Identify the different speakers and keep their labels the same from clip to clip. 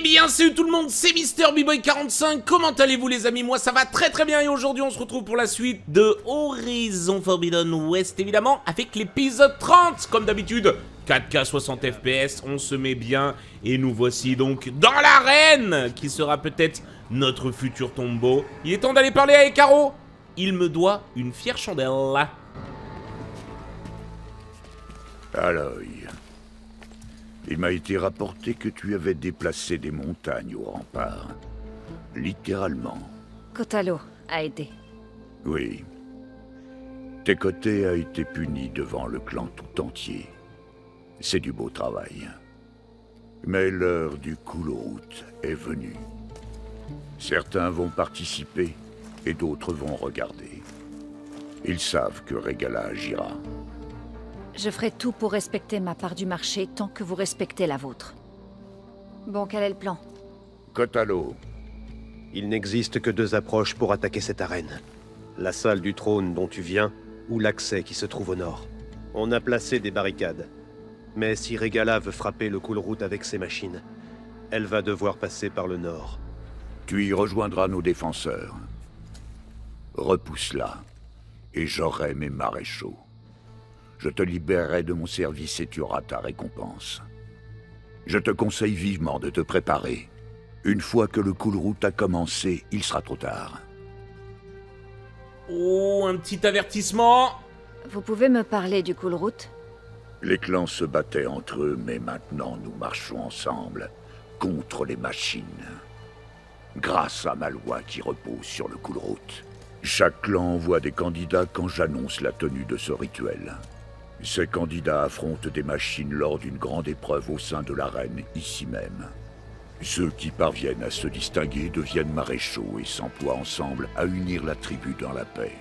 Speaker 1: bien salut tout le monde, c'est MrBboy45, comment allez-vous les amis? Moi ça va très très bien et aujourd'hui on se retrouve pour la suite de Horizon Forbidden West évidemment avec l'épisode 30 comme d'habitude. 4K 60 FPS, on se met bien et nous voici donc dans l'arène qui sera peut-être notre futur tombeau. Il est temps d'aller parler à Hécaro, il me doit une fière chandelle.
Speaker 2: Aloy, il m'a été rapporté que tu avais déplacé des montagnes au rempart. Littéralement.
Speaker 3: Kotalo a aidé.
Speaker 2: Oui. Tekote a été puni devant le clan tout entier. C'est du beau travail. Mais l'heure du Kulrut est venue. Certains vont participer et d'autres vont regarder. Ils savent que Regala agira.
Speaker 3: Je ferai tout pour respecter ma part du marché tant que vous respectez la vôtre. Bon, quel est le plan?
Speaker 2: Kotalo,
Speaker 4: Il n'existe que deux approches pour attaquer cette arène. La salle du trône dont tu viens, ou l'accès qui se trouve au nord. On a placé des barricades. Mais si Regala veut frapper le Kulrut avec ses machines, elle va devoir passer par le nord.
Speaker 2: tu y rejoindras nos défenseurs. Repousse-la, et j'aurai mes maréchaux. Je te libérerai de mon service et tu auras ta récompense. Je te conseille vivement de te préparer. Une fois que le Kulrut a commencé, il sera trop tard.
Speaker 1: Oh, un petit avertissement.
Speaker 3: Vous pouvez me parler du Kulrut?
Speaker 2: Les clans se battaient entre eux, mais maintenant nous marchons ensemble contre les machines. Grâce à ma loi qui repose sur le Kulrut. Chaque clan envoie des candidats quand j'annonce la tenue de ce rituel. Ces candidats affrontent des machines lors d'une grande épreuve au sein de l'arène, ici même. Ceux qui parviennent à se distinguer deviennent maréchaux et s'emploient ensemble à unir la tribu dans la paix.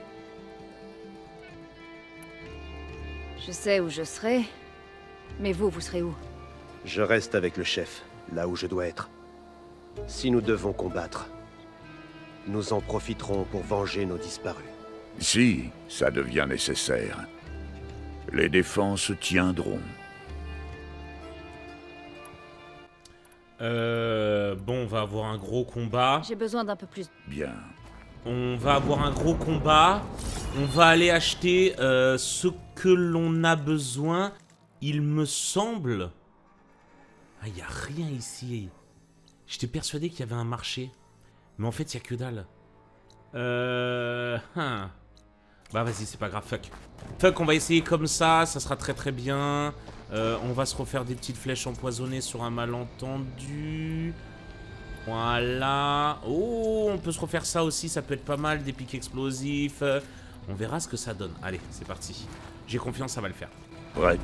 Speaker 3: Je sais où je serai, mais vous serez où?
Speaker 4: Je reste avec le chef, là où je dois être. Si nous devons combattre, nous en profiterons pour venger nos disparus.
Speaker 2: Si ça devient nécessaire, les défenses tiendront.
Speaker 1: Bon, on va avoir un gros combat.
Speaker 3: J'ai besoin d'un peu plus.
Speaker 2: Bien.
Speaker 1: On va avoir un gros combat. On va aller acheter ce que l'on a besoin. Il me semble... Ah, il n'y a rien ici. J'étais persuadé qu'il y avait un marché. Mais en fait, il n'y a que dalle. Bah vas-y, c'est pas grave, fuck. Fuck, on va essayer comme ça sera très très bien. On va se refaire des petites flèches empoisonnées sur un malentendu. Voilà. Oh, on peut se refaire ça aussi, ça peut être pas mal, des pics explosifs. On verra ce que ça donne. Allez, c'est parti. J'ai confiance, ça va le faire.
Speaker 2: Prête.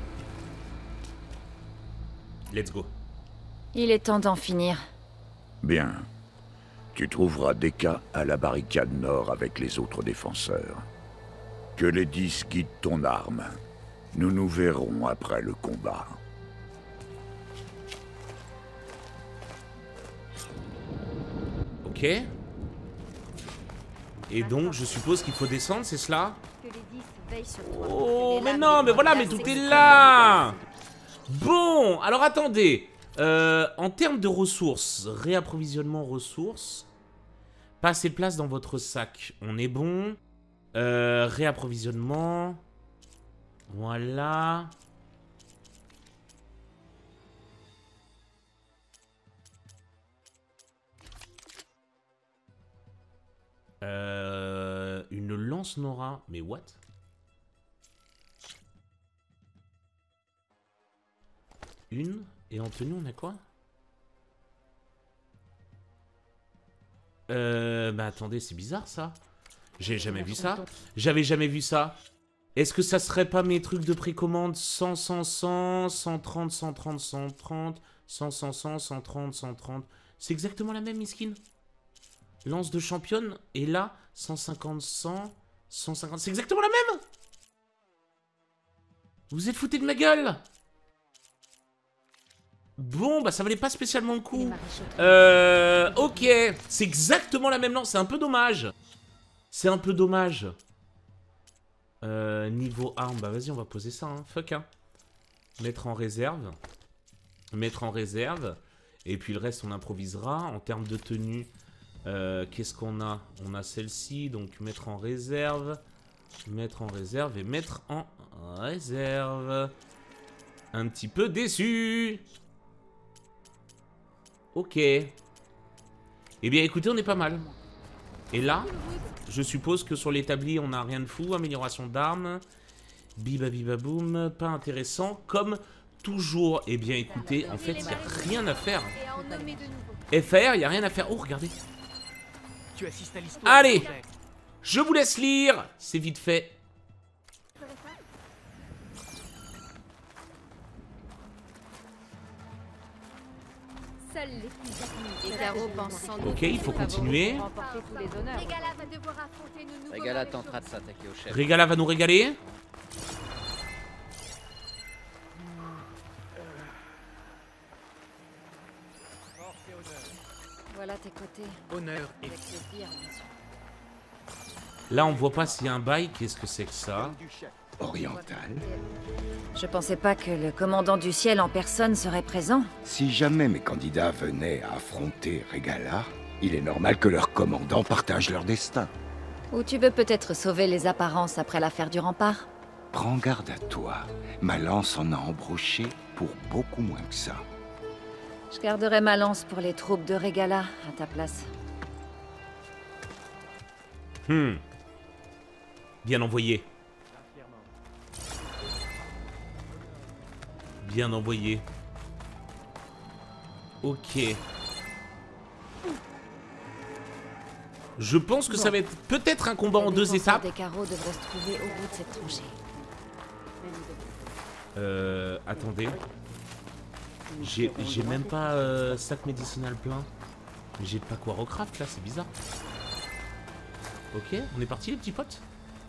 Speaker 1: Let's go.
Speaker 3: Il est temps d'en finir.
Speaker 2: Bien. Tu trouveras Deka à la barricade nord avec les autres défenseurs. Que les 10 guident ton arme. Nous nous verrons après le combat.
Speaker 1: Ok. Et donc, je suppose qu'il faut descendre, c'est cela?
Speaker 3: Que les 10 veillent sur toi.
Speaker 1: Oh, mais non, mais voilà, mais tout est là. Bon, alors attendez. En termes de ressources, réapprovisionnement ressources. Pas assez de place dans votre sac. On est bon. Réapprovisionnement. Voilà. Une lance Nora. Mais what? Une. Et en tenue, on a quoi? Bah attendez, c'est bizarre ça. J'ai jamais vu ça. J'avais jamais vu ça. Est-ce que ça serait pas mes trucs de précommande 100, 100, 100, 130, 130, 130, 100, 100, 100, 130, 130. C'est exactement la même, miskin. Lance de championne. Et là, 150, 100, 150. C'est exactement la même. Vous êtes foutés de ma gueule. Bon, bah ça valait pas spécialement le coup. Ok. C'est exactement la même lance. C'est un peu dommage. C'est un peu dommage. Niveau arme, bah vas-y, on va poser ça, hein. Fuck, hein. Mettre en réserve. Mettre en réserve. Et puis le reste, on improvisera. En termes de tenue, qu'est-ce qu'on a? On a celle-ci, donc mettre en réserve. Mettre en réserve et mettre en réserve. Un petit peu déçu. Ok. Eh bien, écoutez, on est pas mal. Et là, je suppose que sur l'établi, on n'a rien de fou. Amélioration d'armes. Bibabibaboum. Pas intéressant. Comme toujours. Eh bien, écoutez, en fait, il n'y a rien à faire. FR, il n'y a rien à faire. Oh, regardez. Allez, je vous laisse lire. C'est vite fait. Ok, il faut continuer.
Speaker 5: Régala tentera de s'attaquer au chef.
Speaker 1: Régala va nous régaler.
Speaker 3: Voilà tes côtés.
Speaker 6: Honneur et
Speaker 3: Avec plaisir, bien sûr.
Speaker 1: Là, on voit pas s'il y a un bail. Qu'est-ce que c'est que ça?
Speaker 2: Oriental.
Speaker 3: Je pensais pas que le commandant du ciel en personne serait présent.
Speaker 2: Si jamais mes candidats venaient à affronter Régala, il est normal que leurs commandants partagent leur destin.
Speaker 3: Ou tu veux peut-être sauver les apparences après l'affaire du rempart?
Speaker 2: Prends garde à toi. Ma lance en a embroché pour beaucoup moins que ça.
Speaker 3: Je garderai ma lance pour les troupes de Régala à ta place.
Speaker 1: Bien envoyé. Bien envoyé. Ok. Je pense que ça va être peut-être un combat en 2 étapes.
Speaker 3: Des carreaux devraient se trouver au bout de cette tranchée.
Speaker 1: Attendez. J'ai même pas sac médicinal plein. J'ai pas quoi recraft là, c'est bizarre. Ok, on est parti les petits potes.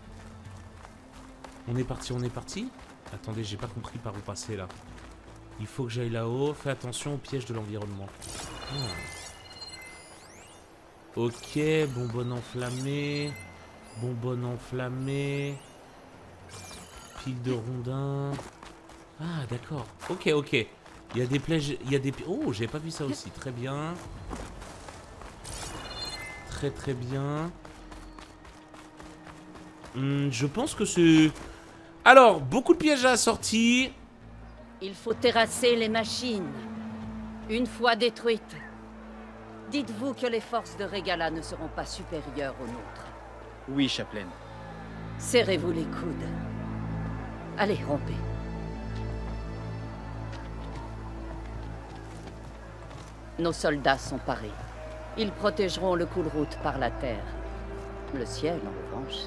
Speaker 1: On est parti, on est parti. Attendez, j'ai pas compris par où passer là. Il faut que j'aille là-haut. Fais attention aux pièges de l'environnement. Ok, bonbonne enflammée. Bonbonne enflammée. Pile de rondins. Ah, d'accord. Ok, ok. Il y a des pièges. Il y a des. Oh, j'avais pas vu ça aussi. Très bien. Très très bien. Je pense que c'est... Alors, beaucoup de pièges à la sortie.
Speaker 7: Il faut terrasser les machines. Une fois détruites, dites-vous que les forces de Régala ne seront pas supérieures aux nôtres.
Speaker 5: Oui, Chaplaine.
Speaker 7: Serrez-vous les coudes. Allez, rompez. Nos soldats sont parés. Ils protégeront le coulroute par la terre. Le ciel, en revanche.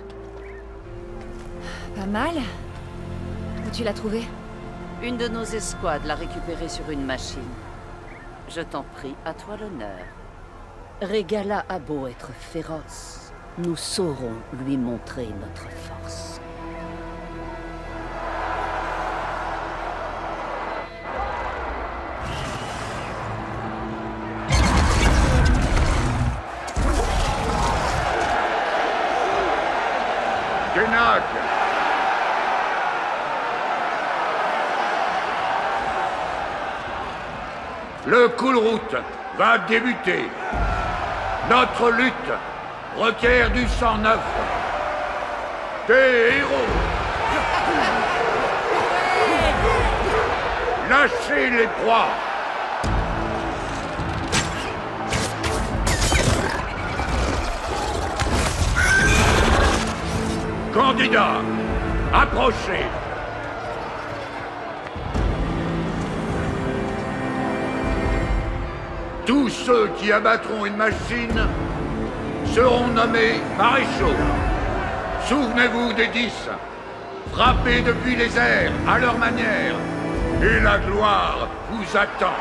Speaker 3: Pas mal. Où tu l'as trouvé?
Speaker 7: Une de nos escouades l'a récupéré sur une machine. Je t'en prie, à toi l'honneur. Régala a beau être féroce, nous saurons lui montrer notre force.
Speaker 2: Genak! Le coulroute va débuter. Notre lutte requiert du sang neuf. Des héros. Lâchez les proies. Candidats, approchez. Tous ceux qui abattront une machine seront nommés maréchaux. Souvenez-vous des 10. Frappez depuis les airs à leur manière. Et la gloire vous attend.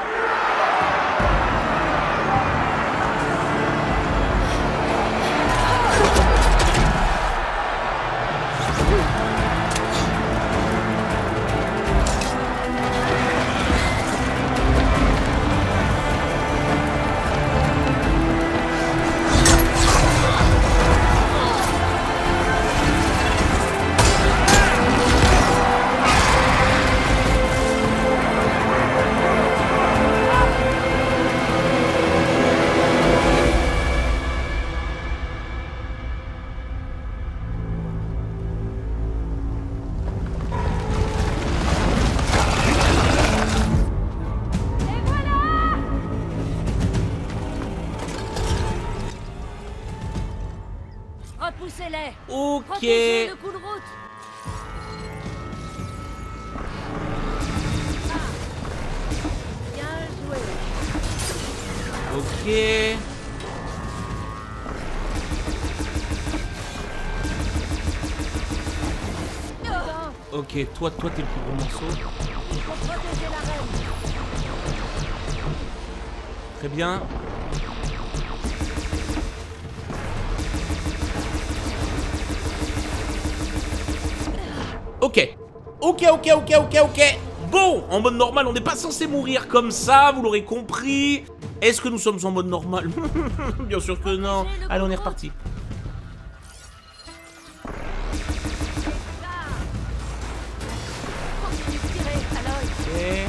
Speaker 3: Repoussez-les.
Speaker 1: Ok.
Speaker 3: Protégez le coup de route. Bien joué.
Speaker 1: Ok. Ok, toi t'es le plus gros morceau.
Speaker 3: Il faut protéger la reine.
Speaker 1: Très bien. Ok. Ok. Bon, en mode normal, on n'est pas censé mourir comme ça, vous l'aurez compris. Est-ce que nous sommes en mode normal? Bien sûr que non. Allez, on est reparti.
Speaker 3: Continue de tirer, Aloy.
Speaker 1: Ok.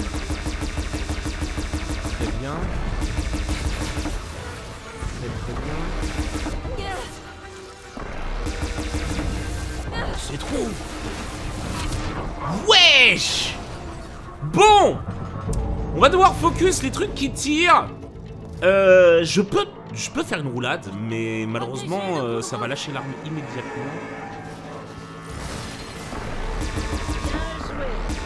Speaker 1: Très bien. Très bien. C'est trop. Wesh. Bon. On va devoir focus les trucs qui tirent. Je peux faire une roulade, mais malheureusement, ça va lâcher l'arme immédiatement.
Speaker 3: Bien joué.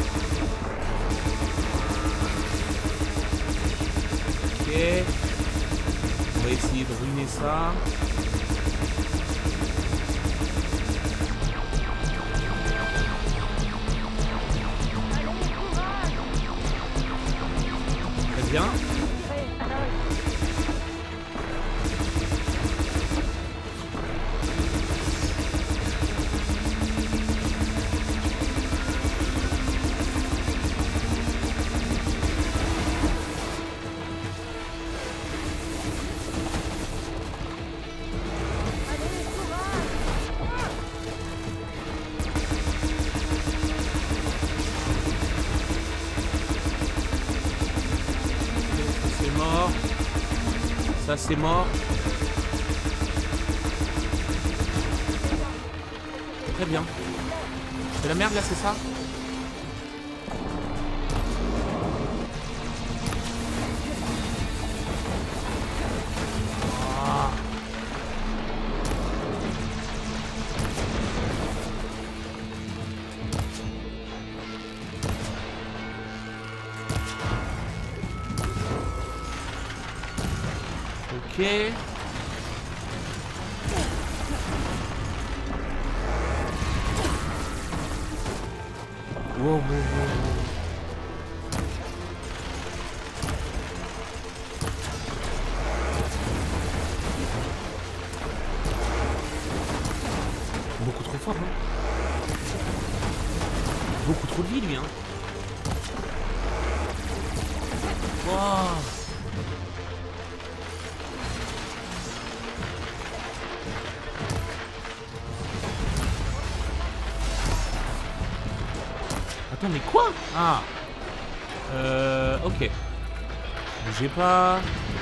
Speaker 1: Ok. On va essayer de ruiner ça. Très bien.
Speaker 3: Tirez, Aloy. Allez, courage.
Speaker 1: C'est mort. Ça, c'est mort. Très bien. C'est la merde, là, c'est ça? Ah. Ok. Wow. Beaucoup trop fort, hein. Beaucoup trop de vie, lui, hein. Wow. Attends, mais quoi? Ah. Ok. Bougez pas.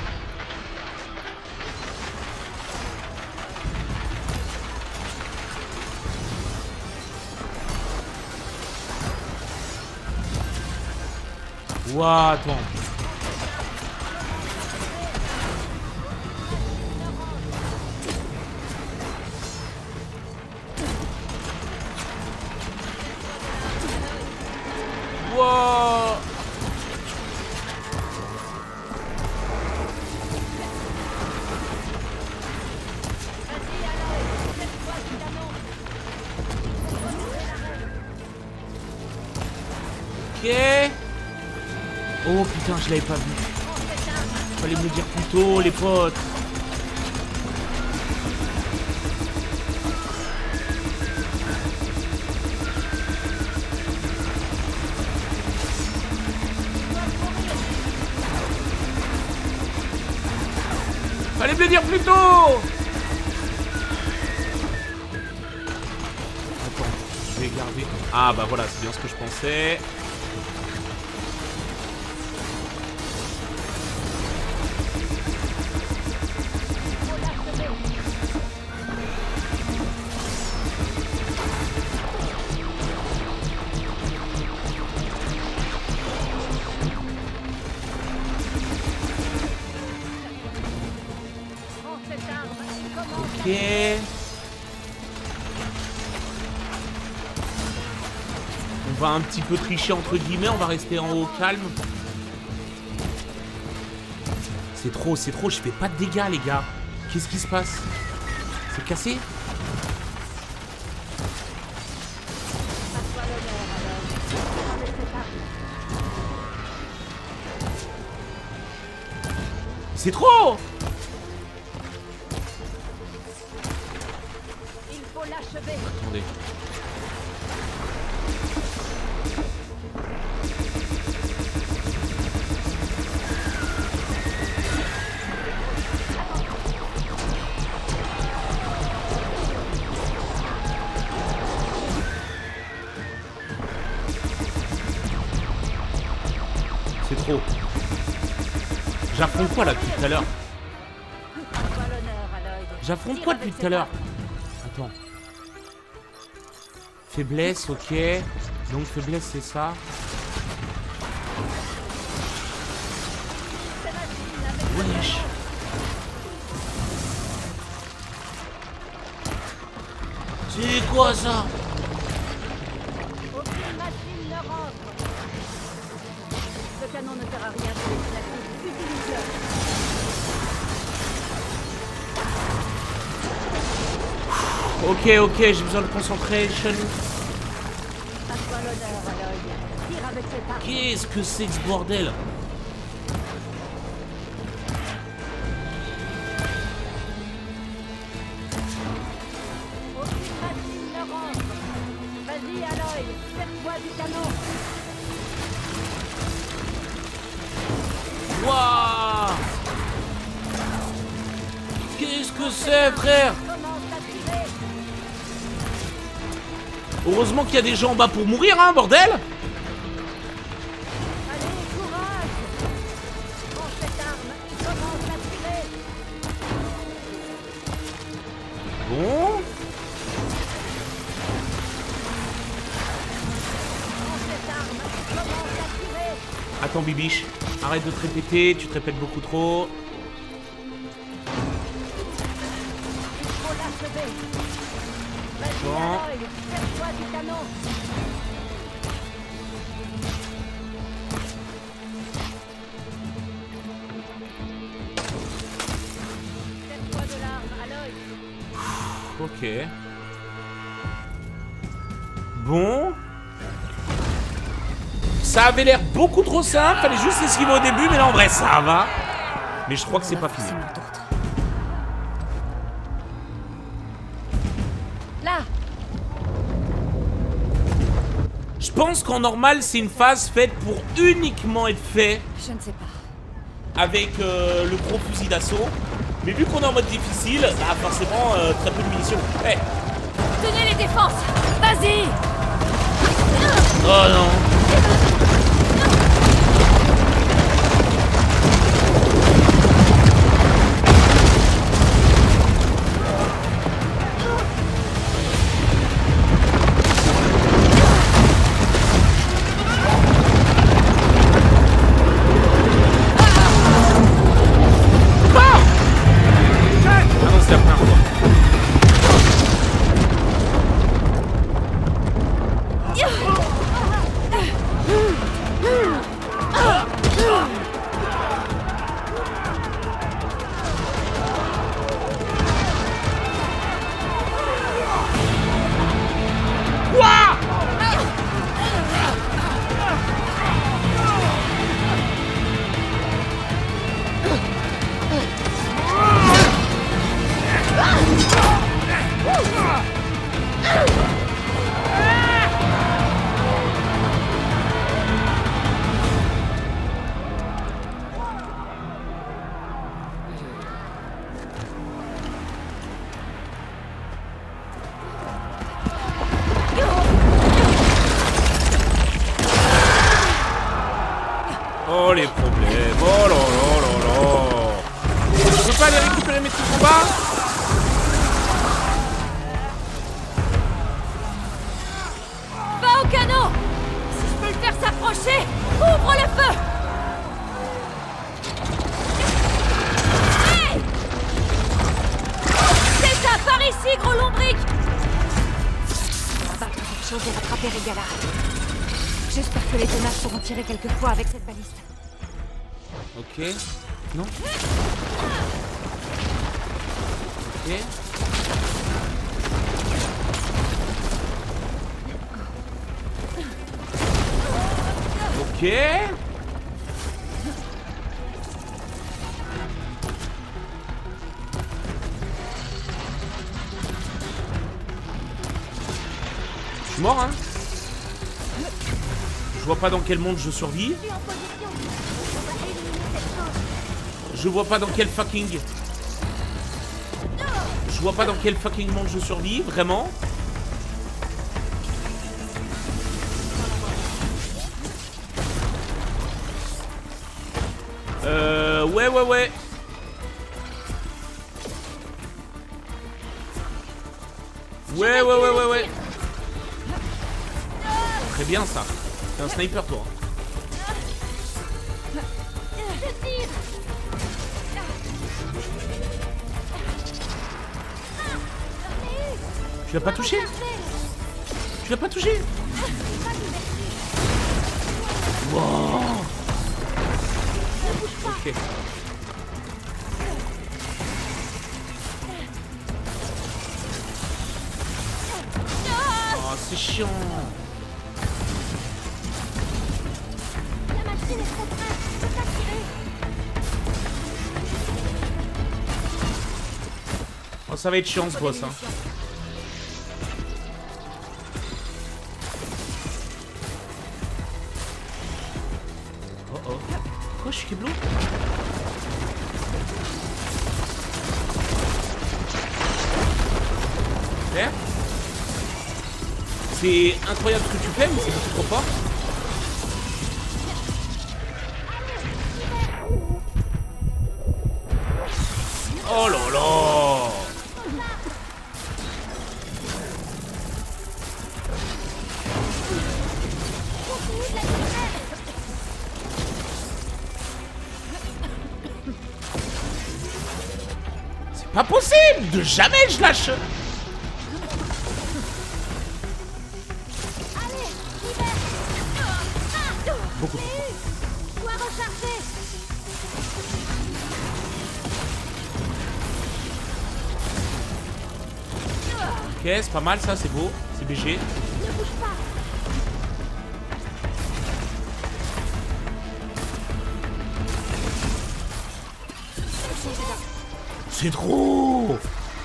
Speaker 1: Ouah, attends. Wow. Ok. Oh putain, je l'avais pas vu. Fallait me le dire plus tôt, les potes. Fallait me le dire plus tôt. Attends, je vais garder. Ah bah voilà, c'est bien ce que je pensais. Ok. On va un petit peu tricher entre guillemets, on va rester en haut calme. C'est trop, je fais pas de dégâts les gars. Qu'est-ce qui se passe? C'est cassé? C'est trop!
Speaker 3: Il faut l'achever.
Speaker 1: Attendez. C'est trop. J'affronte quoi là depuis tout à l'heure? J'affronte quoi depuis tout à l'heure? Attends. Faiblesse, ok. Donc faiblesse c'est ça. Wesh. C'est quoi ça?
Speaker 3: Aucune machine ne rentre. Ce canon ne sert à rien pour les classiques. Utilise-le.
Speaker 1: Ok, j'ai besoin de concentration.
Speaker 3: À toi l'honneur, Aloy. Tire avec cette arme.
Speaker 1: Qu'est-ce que c'est que ce bordel?
Speaker 3: Aucune machine ne rentre. Vas-y, Aloy. Sers-toi du canon.
Speaker 1: Waouh! Qu'est-ce que c'est, frère?
Speaker 3: Commence à tirer.
Speaker 1: Heureusement qu'il y a des gens en bas pour mourir, hein, bordel!
Speaker 3: Allez, courage. Prends cette arme et commence à tirer.
Speaker 1: Bon.
Speaker 3: Prends cette arme et commence à tirer.
Speaker 1: Attends, Bibiche. Arrête de te répéter, tu te répètes beaucoup trop.
Speaker 3: Il faut l'achever. Vas-y,
Speaker 1: Bon.
Speaker 3: Aloy. Sers-toi du canon. Sers-toi de l'arme, Aloy.
Speaker 1: Ok. Bon. Ça avait l'air beaucoup trop simple, fallait juste esquiver au début, mais là en vrai ça va. Mais je crois que c'est pas fini.
Speaker 3: Là.
Speaker 1: Je pense qu'en normal c'est une phase faite pour uniquement être fait
Speaker 3: Je ne sais pas.
Speaker 1: avec le gros fusil d'assaut. Mais vu qu'on est en mode difficile, bah forcément très peu de munitions. Eh.
Speaker 3: Tenez les défenses. Vas-y.
Speaker 1: Oh non. Oh les problèmes, oh là là là là. Je peux pas aller récupérer mes trucs en bas?
Speaker 3: Va au canon. Si je peux le faire s'approcher, ouvre le feu. Hey! C'est ça, par ici, gros lombric. On va battre cette chose et rattraper Regala. J'espère que les tenaces pourront tirer quelquefois avec cette baliste.
Speaker 1: Ok. Non. Ok. Ok. Je suis mort, hein. Je vois pas dans quel monde je survis. Je vois pas dans quel fucking... Je vois pas dans quel fucking monde je survis, vraiment. Ouais. Ouais. Très bien ça. T'es un sniper toi. Tu l'as pas touché? Tu l'as pas touché? Wow. Ok. Oh, c'est chiant. Oh, ça va être chiant ce boss, hein. Oh oh. Quoi, je suis Keblo? Super. C'est incroyable ce que tu fais, mais c'est beaucoup trop fort. Oh là là! C'est pas possible! De jamais je lâche! Beaucoup trop fort. Ok, c'est pas mal ça, c'est beau, c'est BG. C'est trop.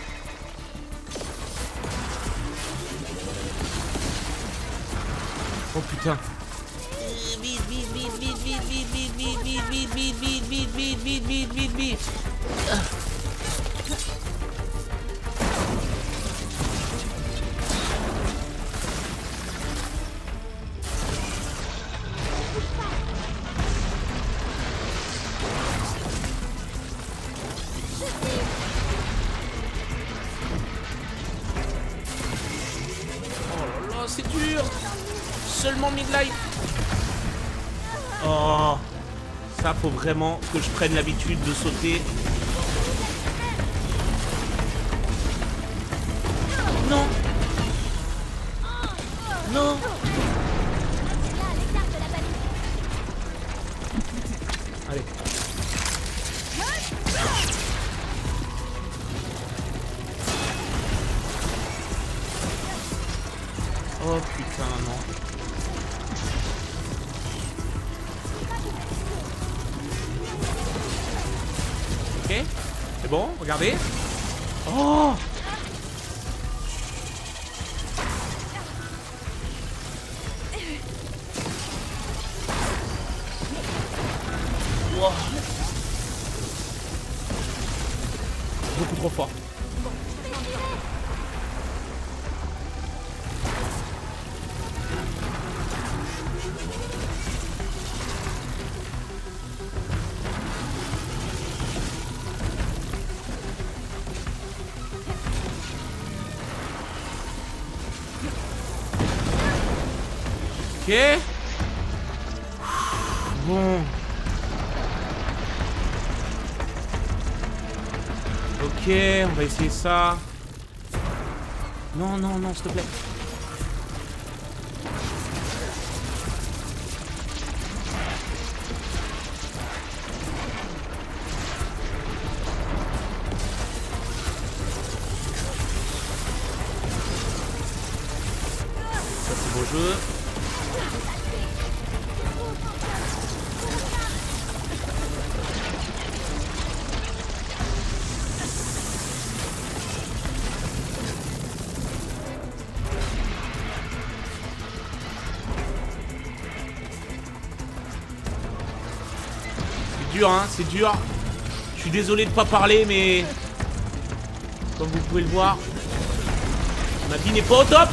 Speaker 1: Oh putain. Vite. C'est dur. Seulement mid-life. Oh. Ça, faut vraiment que je prenne l'habitude de sauter. Non. Non. Allez. Oh putain, non. Ok, c'est bon, regardez. Oh! Wow. Beaucoup trop fort. Ok. Bon. Ok, on va essayer ça. Non, s'il te plaît. beau jeu. C'est dur, hein, c'est dur. Je suis désolé de pas parler, mais comme vous pouvez le voir, ma vie n'est pas au top.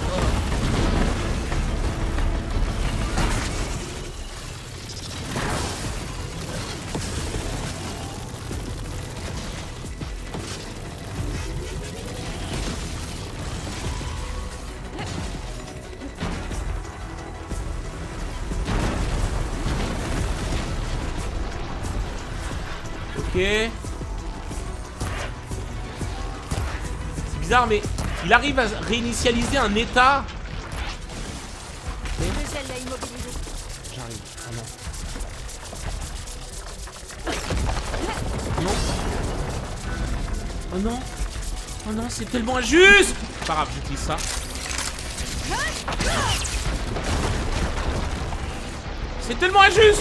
Speaker 1: Ok. C'est bizarre, mais il arrive à réinitialiser un état. J'arrive. Oh non. Non. Oh non. Oh non, c'est tellement injuste. Pas grave, j'utilise ça. C'est tellement injuste.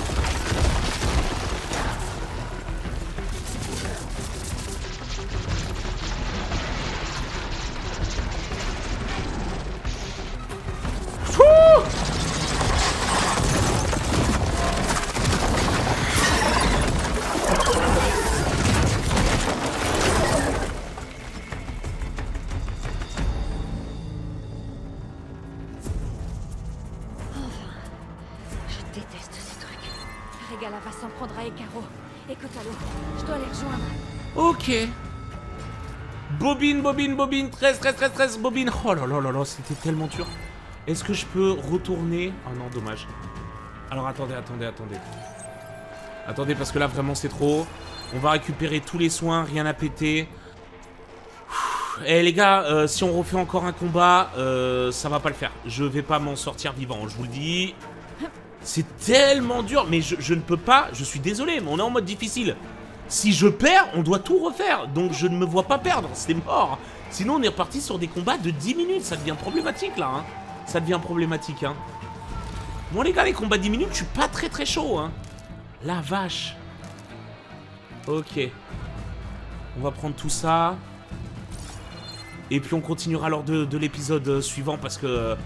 Speaker 3: Régala va s'en prendre à Ekaro. Écoute, allô, je dois les rejoindre.
Speaker 1: Ok. Bobine, bobine, bobine, 13, 13, 13, 13, bobine. Oh là là là là, c'était tellement dur. Est-ce que je peux retourner? Oh non, dommage. Alors attendez, attendez, attendez. Attendez, parce que là, vraiment, c'est trop. On va récupérer tous les soins, rien à péter. Eh les gars, si on refait encore un combat, ça va pas le faire. Je vais pas m'en sortir vivant, je vous le dis. C'est tellement dur, mais je ne peux pas, je suis désolé, mais on est en mode difficile. Si je perds, on doit tout refaire, donc je ne me vois pas perdre, c'est mort. Sinon on est reparti sur des combats de 10 minutes, ça devient problématique là, hein. Ça devient problématique, hein. Bon les gars, les combats 10 minutes, je suis pas très très chaud, hein. La vache. Ok. On va prendre tout ça. Et puis on continuera lors de l'épisode suivant parce que...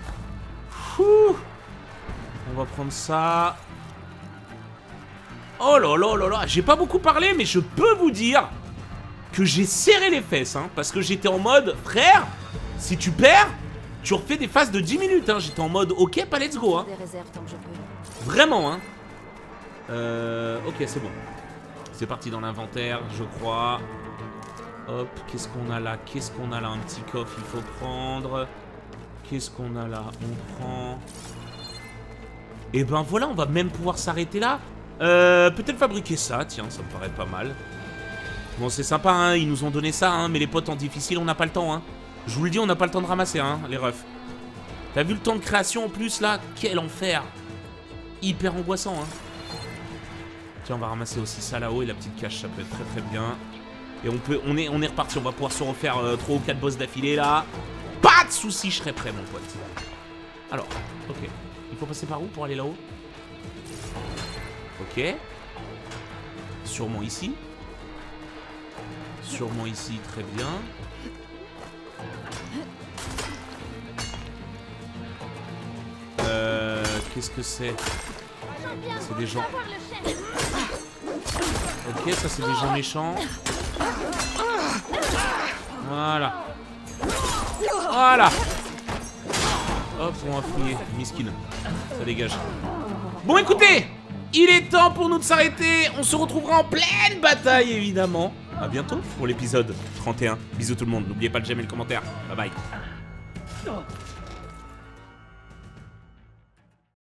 Speaker 1: On va prendre ça. Oh là là là là. J'ai pas beaucoup parlé, mais je peux vous dire que j'ai serré les fesses, hein, parce que j'étais en mode, frère, si tu perds, tu refais des phases de 10 minutes. Hein. J'étais en mode, ok, pas let's go. Hein. Vraiment, hein. Ok, c'est bon. C'est parti dans l'inventaire, je crois. Hop, qu'est-ce qu'on a là? Qu'est-ce qu'on a là? Un petit coffre, il faut prendre. Qu'est-ce qu'on a là? On prend... Et ben voilà, on va même pouvoir s'arrêter là. Peut-être fabriquer ça, tiens, ça me paraît pas mal. Bon, c'est sympa, hein, ils nous ont donné ça, hein, mais les potes en difficile, on n'a pas le temps, hein. Je vous le dis, on n'a pas le temps de ramasser, hein, les refs. T'as vu le temps de création en plus, là? Quel enfer. Hyper angoissant, hein. Tiens, on va ramasser aussi ça là-haut, et la petite cache, ça peut être très très bien. Et on est reparti, on va pouvoir se refaire 3 ou 4 boss d'affilée, là. Pas de soucis, je serai prêt, mon pote. Alors, ok. Il faut passer par où pour aller là-haut? Ok. Sûrement ici. Sûrement ici, très bien. Qu'est-ce que c'est? C'est des gens... Ok, ça c'est des gens méchants. Voilà. Voilà. Hop, on va fouiller. Miskin. Ça dégage. Bon, écoutez, il est temps pour nous de s'arrêter. On se retrouvera en pleine bataille, évidemment. À bientôt pour l'épisode 31. Bisous tout le monde. N'oubliez pas de j'aimer le commentaire. Bye bye.